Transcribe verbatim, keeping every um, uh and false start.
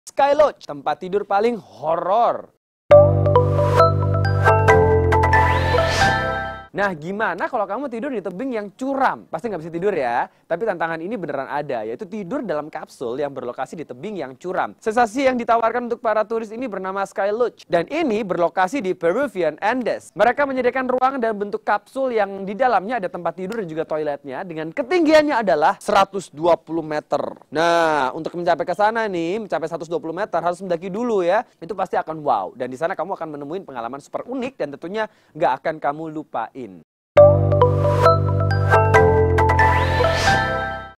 Sky Lodge, tempat tidur paling horor. Nah, gimana kalau kamu tidur di tebing yang curam? Pasti nggak bisa tidur ya. Tapi tantangan ini beneran ada, yaitu tidur dalam kapsul yang berlokasi di tebing yang curam. Sensasi yang ditawarkan untuk para turis ini bernama Sky Lodge. Dan ini berlokasi di Peruvian Andes. Mereka menyediakan ruang dan bentuk kapsul yang di dalamnya ada tempat tidur dan juga toiletnya. Dengan ketinggiannya adalah seratus dua puluh meter. Nah, untuk mencapai ke sana nih, mencapai seratus dua puluh meter harus mendaki dulu ya. Itu pasti akan wow. Dan di sana kamu akan menemuin pengalaman super unik dan tentunya nggak akan kamu lupain.